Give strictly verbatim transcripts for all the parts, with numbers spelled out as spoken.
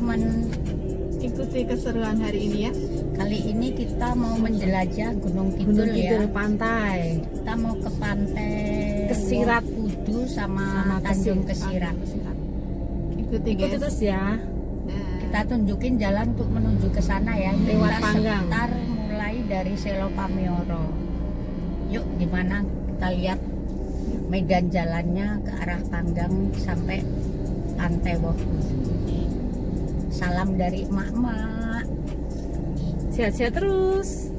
teman-teman. Ikuti keseruan hari ini ya. Kali ini kita mau menjelajah Gunung Kidul, Gunung Kidul ya. pantai. Kita mau ke pantai Kesirat Kudu sama, sama Tanjung Kesirat. Kesirat. Ikuti Ikuti guys. terus ya. Nah, Kita tunjukin jalan untuk menuju ke sana ya. Ini Lewat kita Panggang. sekitar mulai dari Selo Pamioro. Yuk, gimana kita lihat medan jalannya ke arah Panggang sampai Pantai Woh Kudu. Salam dari emak-emak. Sehat-sehat terus.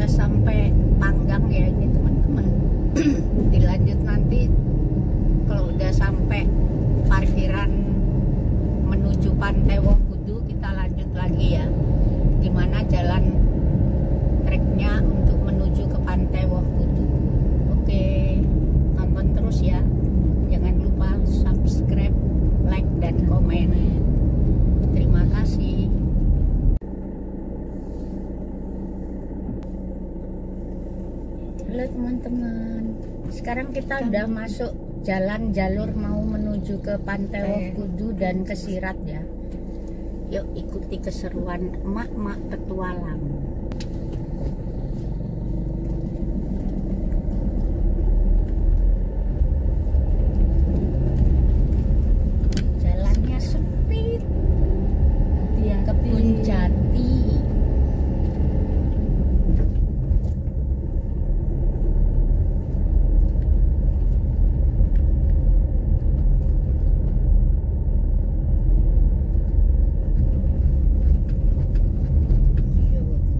udah sampai Panggang ya ini teman-teman. Dilanjut nanti kalau udah sampai parkiran menuju Pantai Woh Kudu kita lanjut lagi ya, gimana jalan treknya untuk menuju ke Pantai Woh Kudu. Oke, tonton terus ya, jangan lupa subscribe, like dan komen. Terima kasih. Halo teman-teman, sekarang kita udah masuk jalan jalur mau menuju ke Pantai Woh Kudu dan Kesirat ya. Yuk ikuti keseruan emak-emak petualang. Jalannya sempit, kebun jati. Yuk.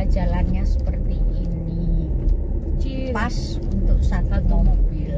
jalannya seperti ini, Cil. pas untuk satu Satu mobil.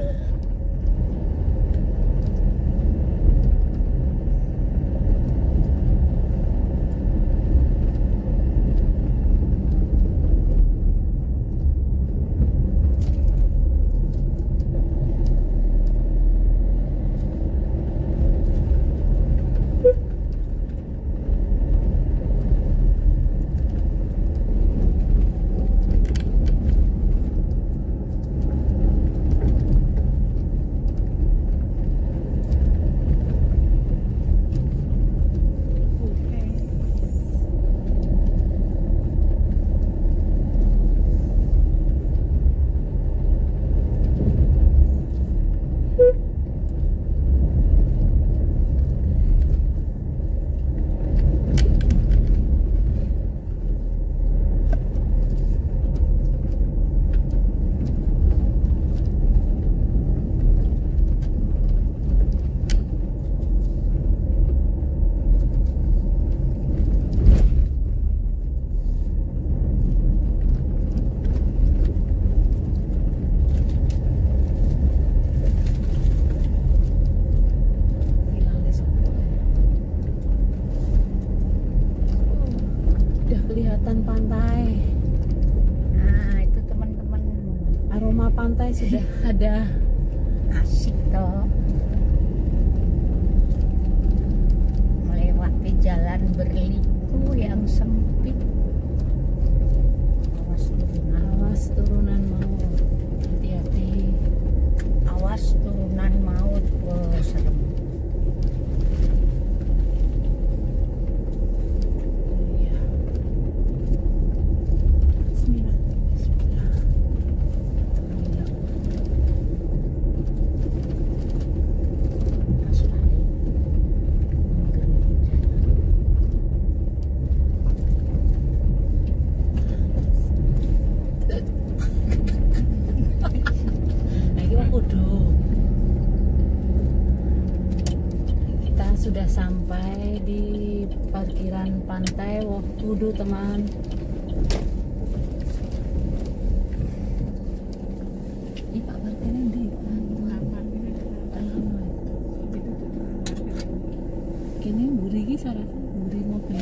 Udah kelihatan pantai. Nah itu teman-teman, Aroma pantai sudah ada. asik toh melewati jalan berliku yang sempit. Awas turunan, Awas turunan maut. Hati-hati. awas turunan maut. Wah, serem. Iya. Bismillah. Bismillah. Bismillah. Mas paling Nah, ini wong kudu. Kita sudah sampai di parkiran pantai Woh Kudu, teman. Ini Pak parkirnya di kini mburi iki salah mburi mobil.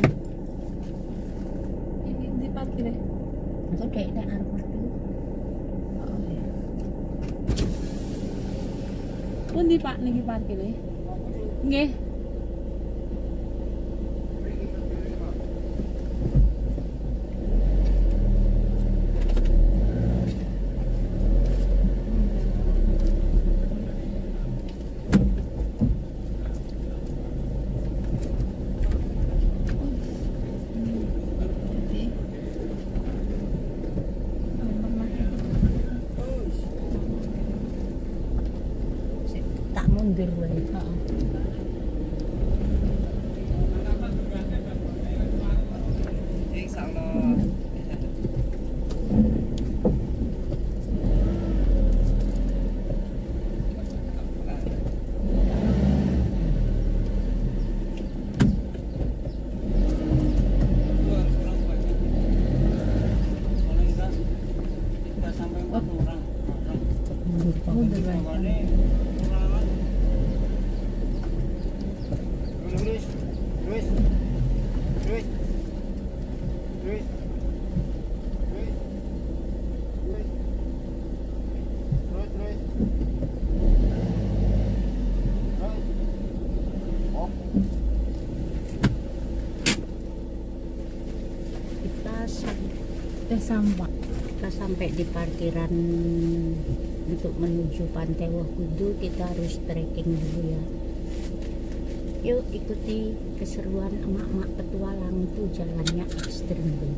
Ini di parkirnya. itu dek dek arep metu. Oh, iya. Pundi Pak niki parkirnya? Nggih. Tak mundur wae. Heeh. Mundur Mundur pokoknya. wae. Kita sam- Udah sampai. kita sampai di parkiran untuk menuju Pantai Woh Kudu. Kita harus trekking dulu ya. Yuk ikuti keseruan emak-emak petualang, tuh jalannya ekstrim tuh.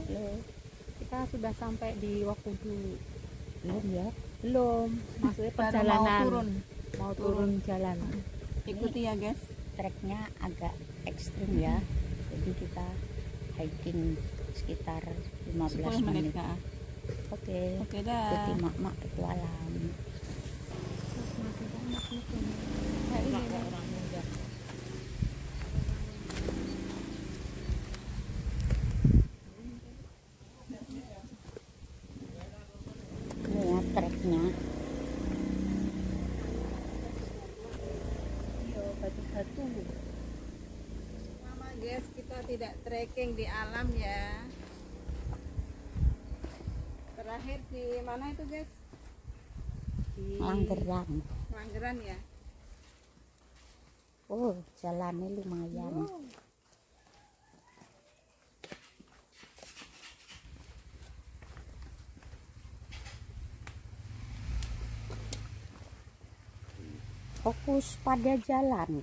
Halo. Kita sudah sampai di Wakudu. Belum ya? Belum, maksudnya Baru perjalanan. mau turun. Mau turun jalan. Ikuti ya guys. Treknya agak ekstrim ya. Jadi kita hiking sekitar lima belas sepuluh menit menit. Kak. Oke. Oke dah. Ikuti mak-mak petualang. Nah, ini Orang muda. Ini ya treknya. Batu-batu. Sama guys, kita tidak trekking di alam ya. Terakhir di mana itu guys? Di Langgeran. Langgeran ya. Oh, jalannya lumayan. Fokus pada jalan.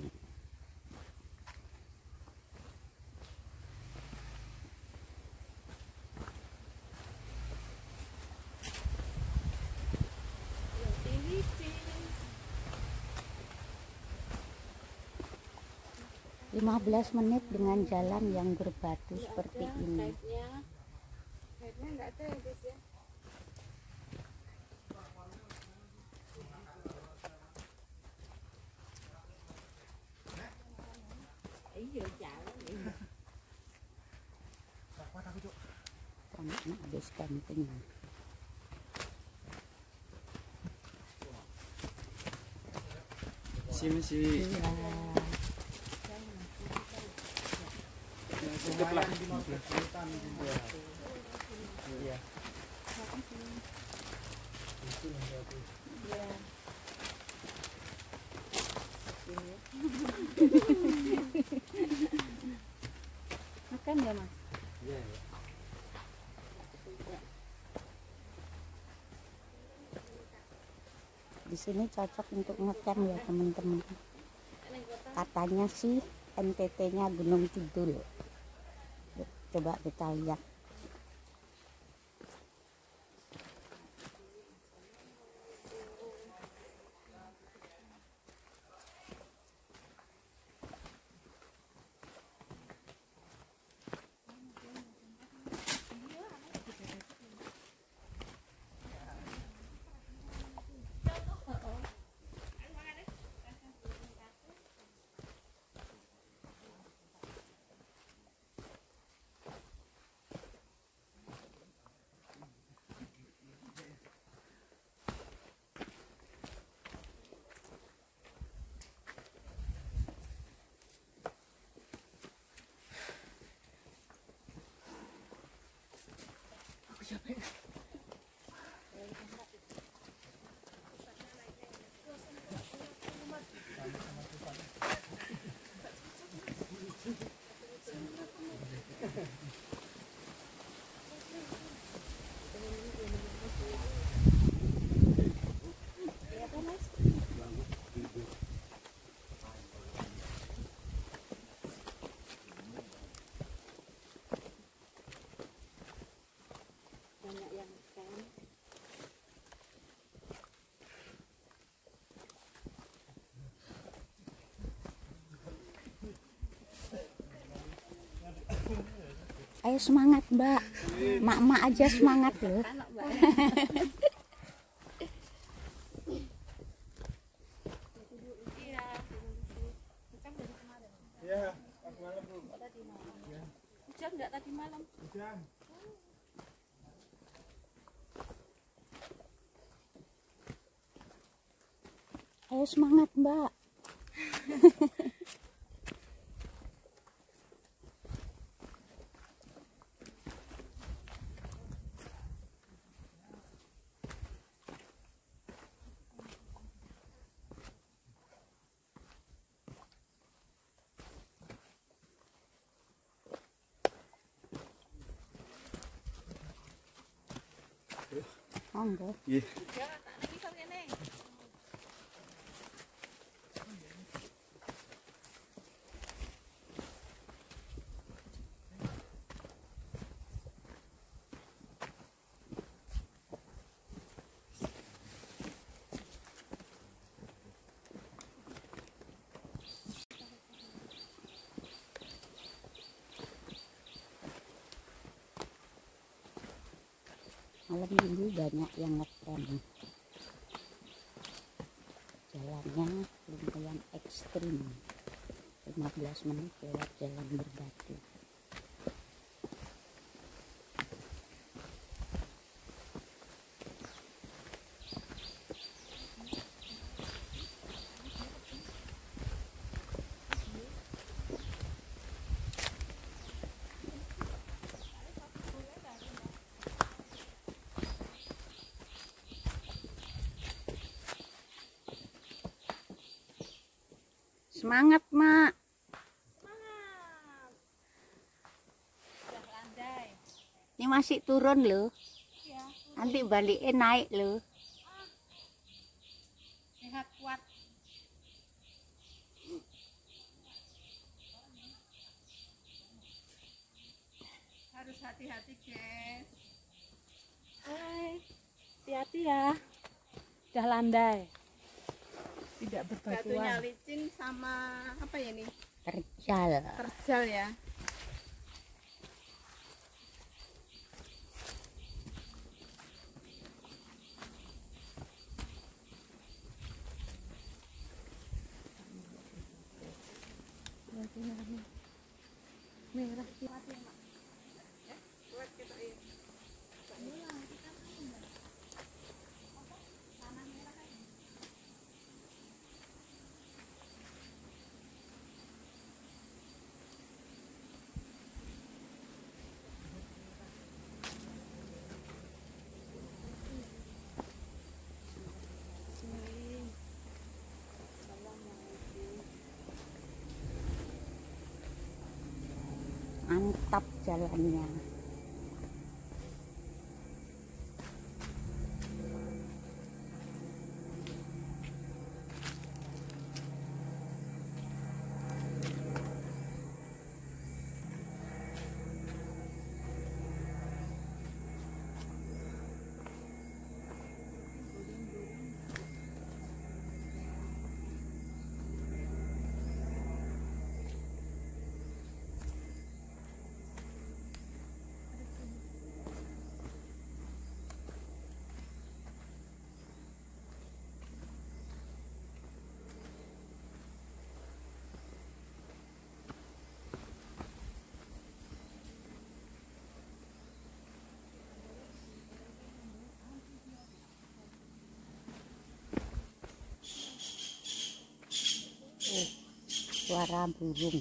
lima belas menit dengan jalan yang berbatu seperti ini. Kayaknya nggak ada ya guys ya. Anak habis camping. Sini sini. Iya. Cukup lah. Iya. Makan ya mas? Iya. Di sini cocok untuk ngecamp ya teman-teman. Katanya sih N T T-nya Gunung Kidul. Coba kita lihat. Ayo semangat Mbak, mak-mak aja semangat loh. Hujan nggak tadi malam? Ayo semangat Mbak. Monggo. Iya. Malam minggu banyak yang ngetrend. Jalannya lumayan ekstrim, lima belas menit lewat jalan berbatu. Semangat, Mak. Semangat. Sudah landai. Ini masih turun loh. Ya, Nanti balikin naik loh. sehat kuat. Harus hati-hati, guys. Hai, hati-hati ya. Udah landai. Tidak Batunya berbatuan. licin sama apa ya nih? Terjal. Terjal ya. Merah. Buat kita ini. Mantap jalannya. Oh, suara burung.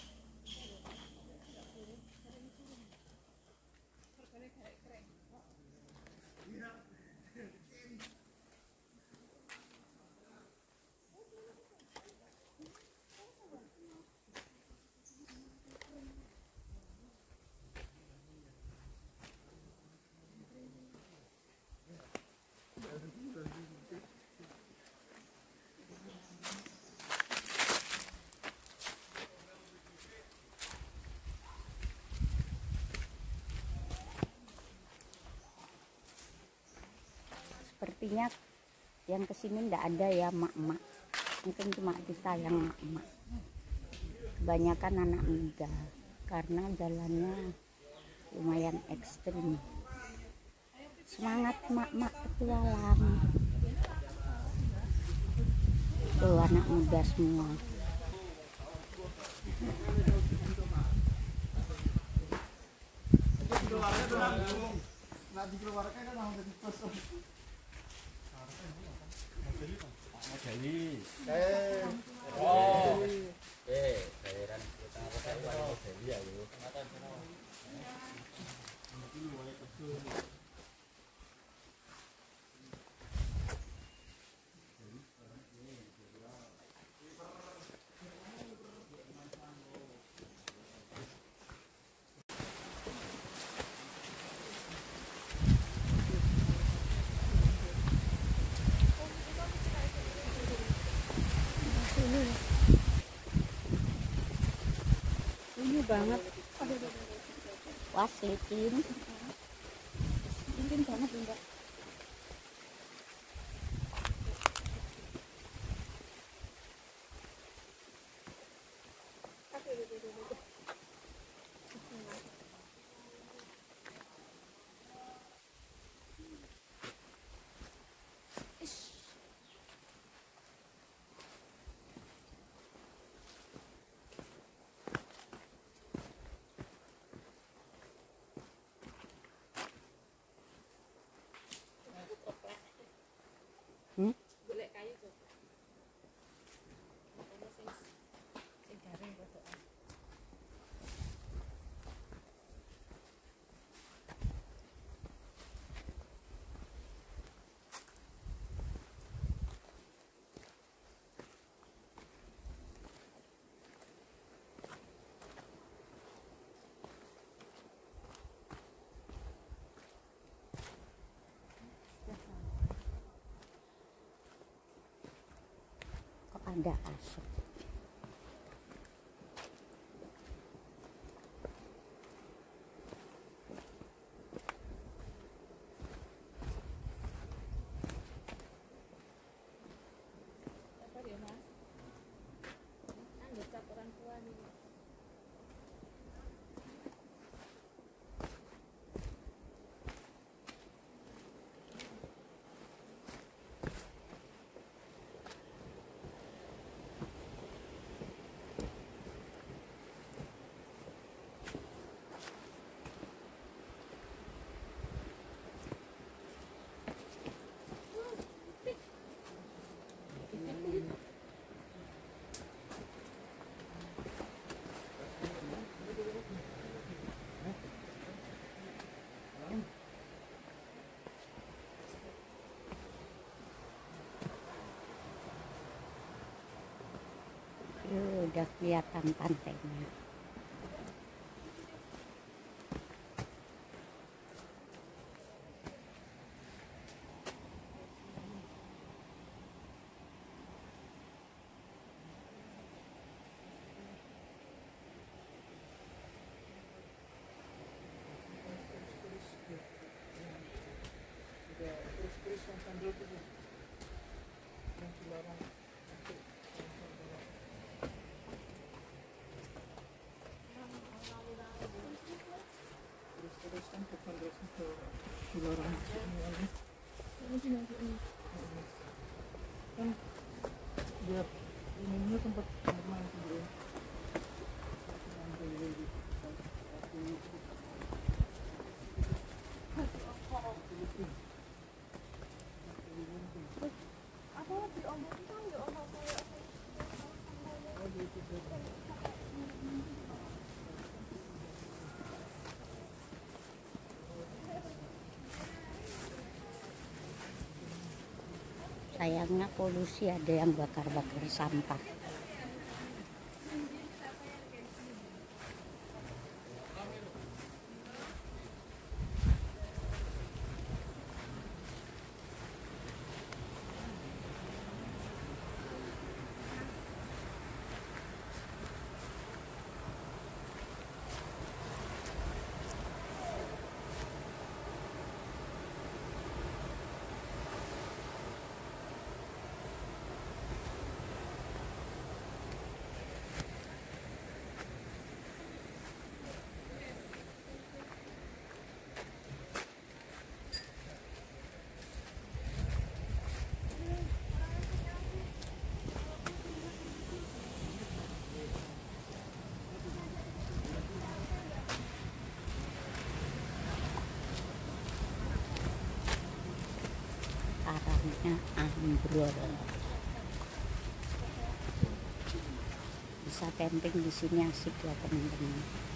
Sepertinya yang kesini ndak ada ya mak-mak, mungkin cuma kita yang mak-mak, kebanyakan anak muda karena jalannya lumayan ekstrim. Semangat mak-mak petualang. Tuh anak muda semua. Ini banget. Wah, licin. Mungkin banget enggak. ada asap. Apa dia mas? Kan desak orang tua nih. Yuh, udah kelihatan pantainya. Terus kan bukan terus ke Cilarang sini kan biar ini tempat bermain sendiri. Sayangnya polusi, ada yang bakar-bakar sampah. Karangnya ambrol. Bisa camping di sini asik ya teman-teman.